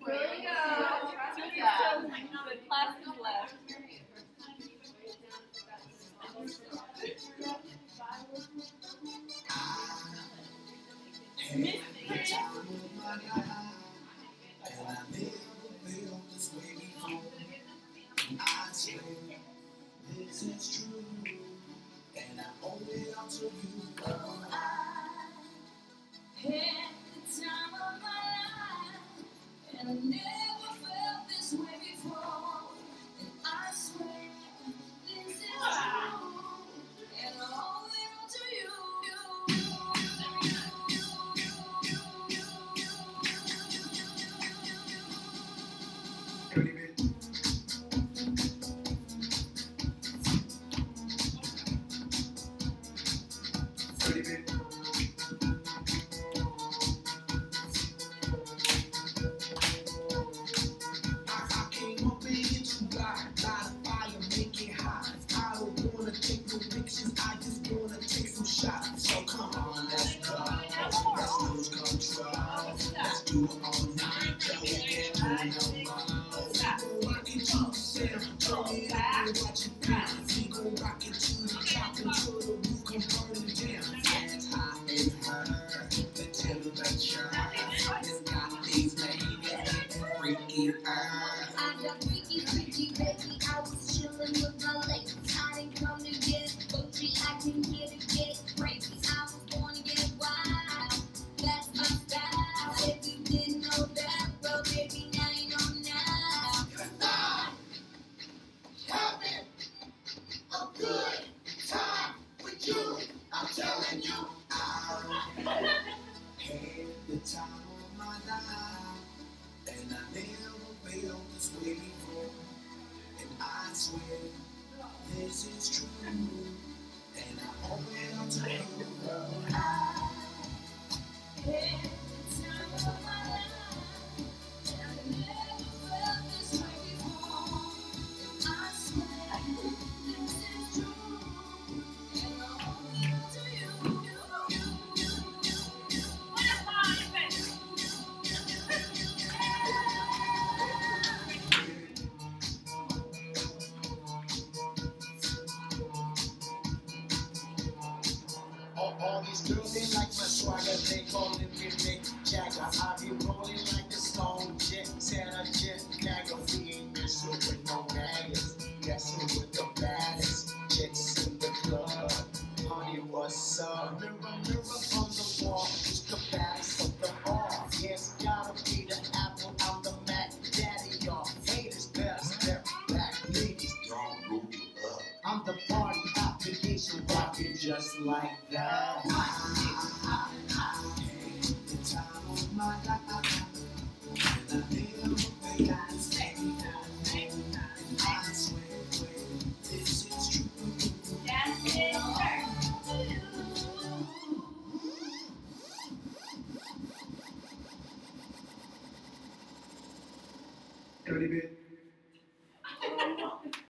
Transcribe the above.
Really? The class is left. I swear this is true, and I owe it all to you. Oh, I had the time of my life, and I never felt this way before. And I swear this is true, and I owe it all to you. So come on, let's go. Let's lose control. Let's do it all night till we can't do no more. Rock it to Sam, turn it up and watch it bounce. We gon' rock it to the top until the roof come burning down. It's hot in her, the temperature. It's got these ladies freaking out. I got freaky, baby. I was chillin' with my ladies. I didn't come to get it, but I can get it crazy. I was born to get wild. That's my style. If you didn't know that, well, baby, now you know now. Cause I'm having a good time with you. I'm telling you, I had the time of my life, and I never felt this way before. And I swear this is true, and I owe it all to you. I had the time of my life, and I never felt this way before. And I swear this is true, and I owe it all to you. All these girls, they like my swagger, they callin' me Mick Jagger. I be rollin' like the Stone Jet, Santa Jet, Dagger. We ain't messin' with no naggers, messin' with the baddest chicks in the club. Honey, what's up? Mirror, mirror on the wall, who's the baddest of them all? Yes, gotta be the apple, I'm the Mac Daddy, y'all. Haters best, they're back, ladies, don't roll it up. I'm the party application, rockin' just like that. The time of my life, and I